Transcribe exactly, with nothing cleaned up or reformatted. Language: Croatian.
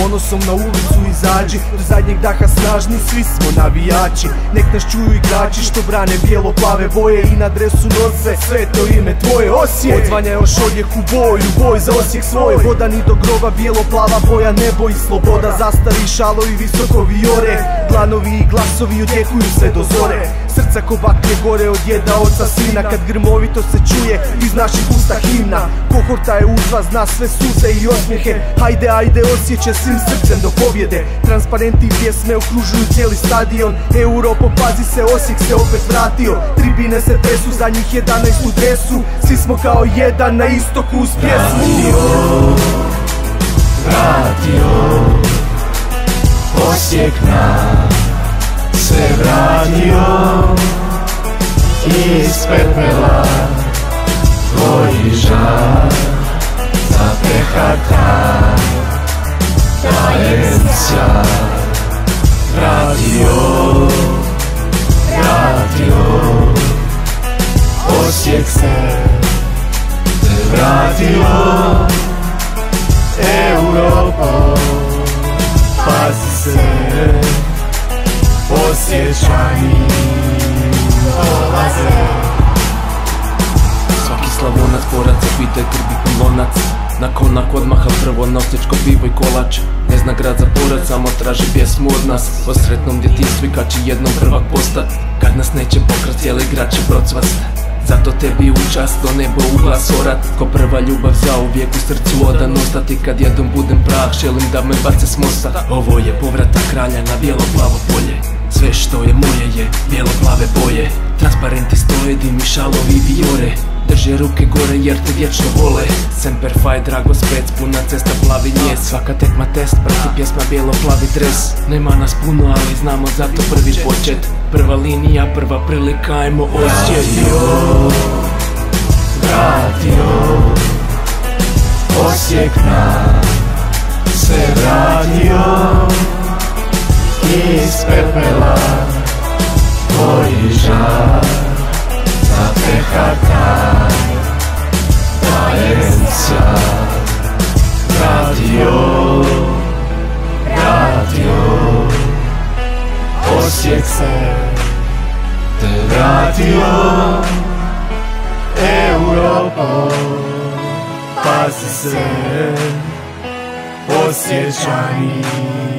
ponosom na ulicu izađi, do zadnjeg daha snažni, svi smo navijači. Nek nas čuju igrači što brane bijelo-plave boje i na dresu nose sve to ime tvoje Osijek. Odzvanja još odjek u boju, boj za Osijek svoj. Vodan i do groba, bijelo-plava boja, nebo i sloboda. Zastari šalovi, visoko vijore, glanovi i glasovi odjekuju sve do zore. Srca ko baklje gore od djeda, oca, sina, kad grmovito se čuje iz naših usta himna. Kohorta je uzva, zna sve suze i osmijehe. Hajde, ajde, osjeće svim srcem do pobjede. Transparenti i pjesme okružuju cijeli stadion. Europo, pazi se, Osijek se opet vratio. Tribine se tresu, za njih jedanaest u dresu. Svi smo kao jedan na istoku uz pjesmu. Vratio, vratio, Osijek nam se vratio iz pepela, tvoj žar zapeha taj tajen sjaj. Vratio, vratio, Osijek se vratio, Europo, pazi se, Osječani dolaze. Svaki Slavonac, borac, obitelj, krvi pilonac. Na konak odmaha prvo na osječko pivo i kolač. Ne zna grad za porac, samo traži pjesmu od nas. O sretnom djetinjstvu i kad će jednom prvak postat. Kad nas neće pokrat, cijeli grad će procvast. Zato tebi u čast, do nebo u glas orat. Ko prva ljubav zauvijek u srcu odan ostati. Kad jednom budem prah, želim da me bace s mosta. Ovo je povratak kralja na bijelo-plavo polje. Sve što je moje je bijelo-plave boje. Transparenti stoje, dimi, šalovi, vijore. Drže ruke gore jer te vječno vole. Semper Fi, Drago Spec, puna cesta, plavi nje. Svaka tekma test, prati pjesma, bijelo-plavi dres. Nema nas puno, ali znamo zato prvi počet. Prva linija, prva prilika, ajmo Osijek. Vratio, Osijek nam se vratio iz pepela, tvoj žar zapeha taj tajen sjaj. Vratio, vratio, Osijek se te vratio, Europo, pazi se, Osječani